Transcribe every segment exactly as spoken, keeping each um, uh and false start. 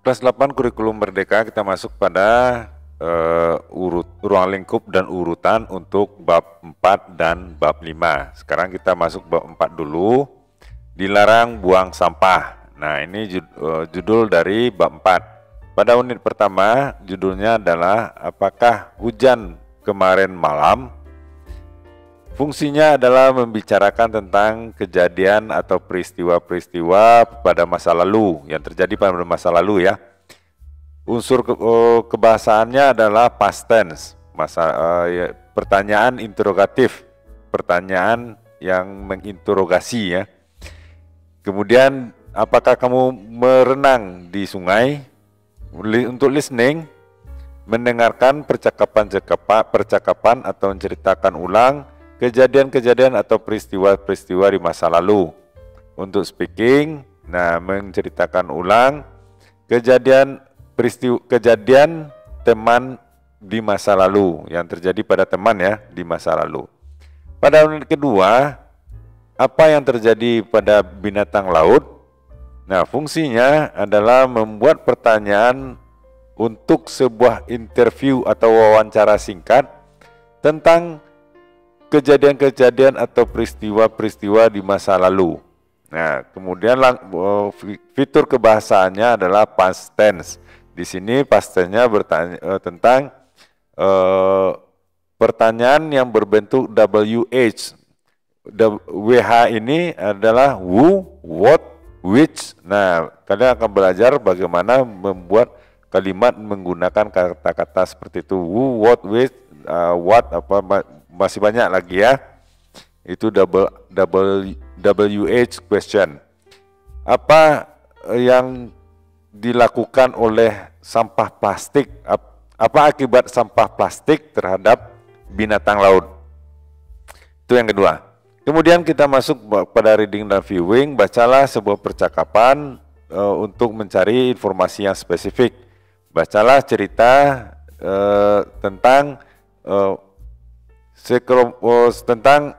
Kelas delapan kurikulum merdeka kita masuk pada uh, urut ruang lingkup dan urutan untuk bab empat dan bab lima. Sekarang kita masuk bab empat dulu. Dilarang buang sampah. Nah, ini jud, uh, judul dari bab empat. Pada unit pertama judulnya adalah apakah hujan kemarin malam? Fungsinya adalah membicarakan tentang kejadian atau peristiwa-peristiwa pada masa lalu yang terjadi pada masa lalu ya. Unsur ke, oh, kebahasaannya adalah past tense, masa uh, ya, pertanyaan interrogatif, pertanyaan yang menginterogasi ya. Kemudian apakah kamu merenang di sungai? Untuk listening, mendengarkan percakapan-percakapan percakapan atau menceritakan ulang kejadian-kejadian atau peristiwa-peristiwa di masa lalu. Untuk speaking, nah menceritakan ulang kejadian peristiwa kejadian teman di masa lalu yang terjadi pada teman ya di masa lalu. Pada unit kedua, apa yang terjadi pada binatang laut? Nah, fungsinya adalah membuat pertanyaan untuk sebuah interview atau wawancara singkat tentang kejadian-kejadian atau peristiwa-peristiwa di masa lalu. Nah, kemudian fitur kebahasaannya adalah past tense. Di sini past tense-nya bertanya uh, tentang uh, pertanyaan yang berbentuk W H. W H ini adalah who, what, which. Nah, kalian akan belajar bagaimana membuat kalimat menggunakan kata-kata seperti itu. Who, what, which, uh, what, apa masih banyak lagi ya. Itu double double W H question. Apa yang dilakukan oleh sampah plastik? Apa akibat sampah plastik terhadap binatang laut? Itu yang kedua. Kemudian kita masuk pada reading dan viewing. Bacalah sebuah percakapan uh, untuk mencari informasi yang spesifik. Bacalah cerita uh, tentang uh, sekelompok tentang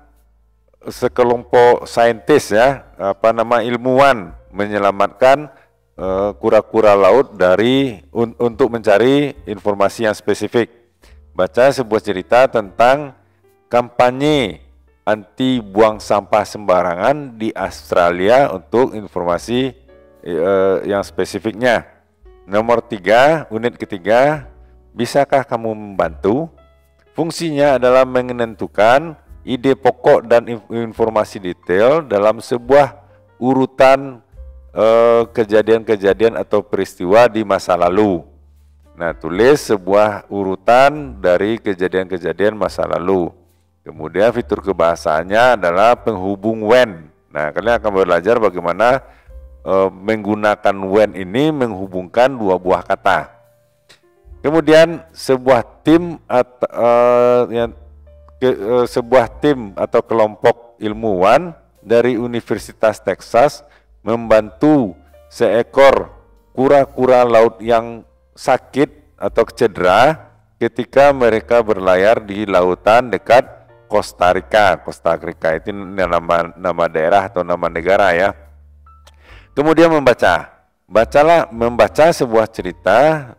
sekelompok saintis ya, apa nama ilmuwan menyelamatkan kura-kura uh, laut dari un, untuk mencari informasi yang spesifik. Baca sebuah cerita tentang kampanye anti buang sampah sembarangan di Australia untuk informasi uh, yang spesifiknya. Nomor tiga, unit ketiga, bisakah kamu membantu? Fungsinya adalah menentukan ide pokok dan informasi detail dalam sebuah urutan eh, kejadian-kejadian atau peristiwa di masa lalu. Nah, tulis sebuah urutan dari kejadian-kejadian masa lalu. Kemudian fitur kebahasaannya adalah penghubung when. Nah, kalian akan belajar bagaimana eh, menggunakan when ini menghubungkan dua buah kata. Kemudian sebuah tim atau uh, yang, ke, uh, sebuah tim atau kelompok ilmuwan dari Universitas Texas membantu seekor kura-kura laut yang sakit atau cedera ketika mereka berlayar di lautan dekat Costa Rica. Costa Rica itu nama nama daerah atau nama negara ya. Kemudian membaca. Bacalah membaca sebuah cerita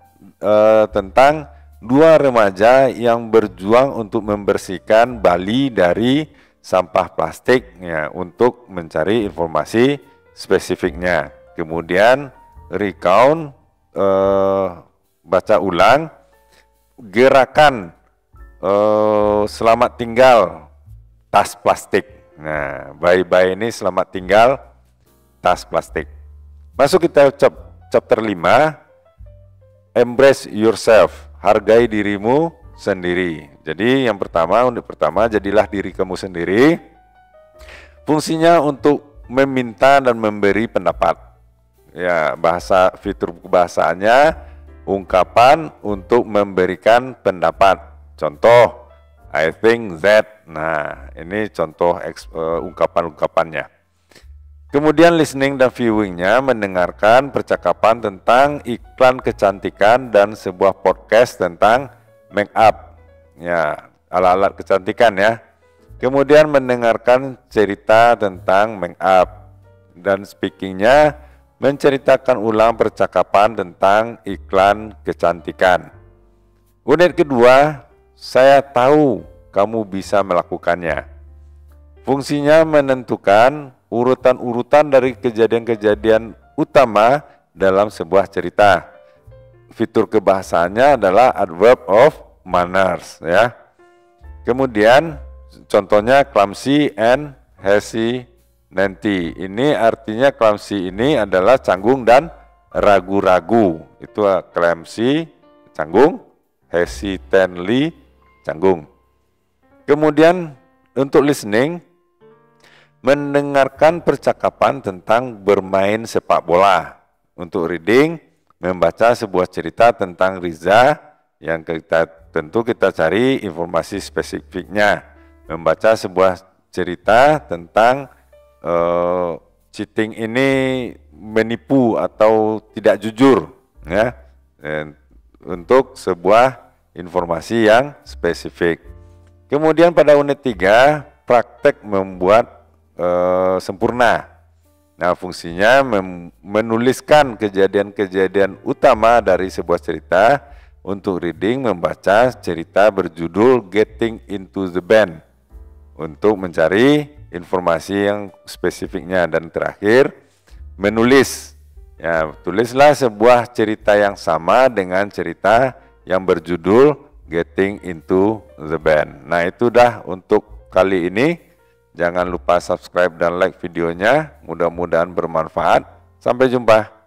Uh, tentang dua remaja yang berjuang untuk membersihkan Bali dari sampah plastik ya, untuk mencari informasi spesifiknya. Kemudian recount, uh, baca ulang gerakan uh, selamat tinggal tas plastik. Nah, bye-bye ini selamat tinggal tas plastik. Masuk kita chapter lima. Embrace yourself, hargai dirimu sendiri. Jadi yang pertama, unit pertama, jadilah diri kamu sendiri. Fungsinya untuk meminta dan memberi pendapat. Ya, bahasa fitur kebahasaannya ungkapan untuk memberikan pendapat. Contoh, I think that. Nah, ini contoh uh, ungkapan-ungkapannya. Kemudian listening dan viewingnya mendengarkan percakapan tentang iklan kecantikan dan sebuah podcast tentang make up, ya alat-alat kecantikan ya. Kemudian mendengarkan cerita tentang make up dan speakingnya menceritakan ulang percakapan tentang iklan kecantikan. Unit kedua, saya tahu kamu bisa melakukannya. Fungsinya menentukan urutan-urutan dari kejadian-kejadian utama dalam sebuah cerita. Fitur kebahasaannya adalah adverb of manners, ya. Kemudian contohnya clumsy and hesitancy. Ini artinya clumsy ini adalah canggung dan ragu-ragu. Itu clumsy, canggung, hesitantly, canggung. Kemudian untuk listening, mendengarkan percakapan tentang bermain sepak bola. Untuk reading, membaca sebuah cerita tentang Riza yang kita tentu kita cari informasi spesifiknya. Membaca sebuah cerita tentang uh, cheating ini menipu atau tidak jujur, ya, dan untuk sebuah informasi yang spesifik. Kemudian pada unit tiga, praktek membuat uh, sempurna. Nah, fungsinya menuliskan kejadian-kejadian utama dari sebuah cerita. Untuk reading, membaca cerita berjudul Getting into the Band untuk mencari informasi yang spesifiknya. Dan terakhir, menulis. Ya, tulislah sebuah cerita yang sama dengan cerita yang berjudul Getting into the Band. Nah, itu dah untuk kali ini. Jangan lupa subscribe dan like videonya. Mudah-mudahan bermanfaat. Sampai jumpa.